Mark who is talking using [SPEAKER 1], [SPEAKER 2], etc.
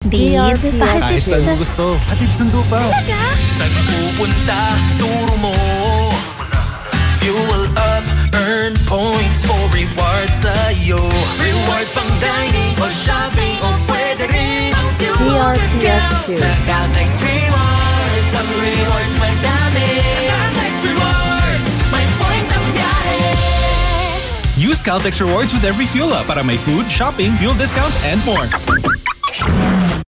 [SPEAKER 1] Babe,
[SPEAKER 2] Kahit saan mo gusto, hatid sundo pa.
[SPEAKER 3] Saan pupunta, turo mo. Fuel up, earn points for rewards sa'yo. Rewards pang dining o shopping o pwede rin ang fuel discount. Sa Caltex Rewards, ang rewards madami. Sa Caltex Rewards, may point ang biyahe.
[SPEAKER 4] Use Caltex Rewards with every fuel up para may food, shopping, fuel discounts, and more.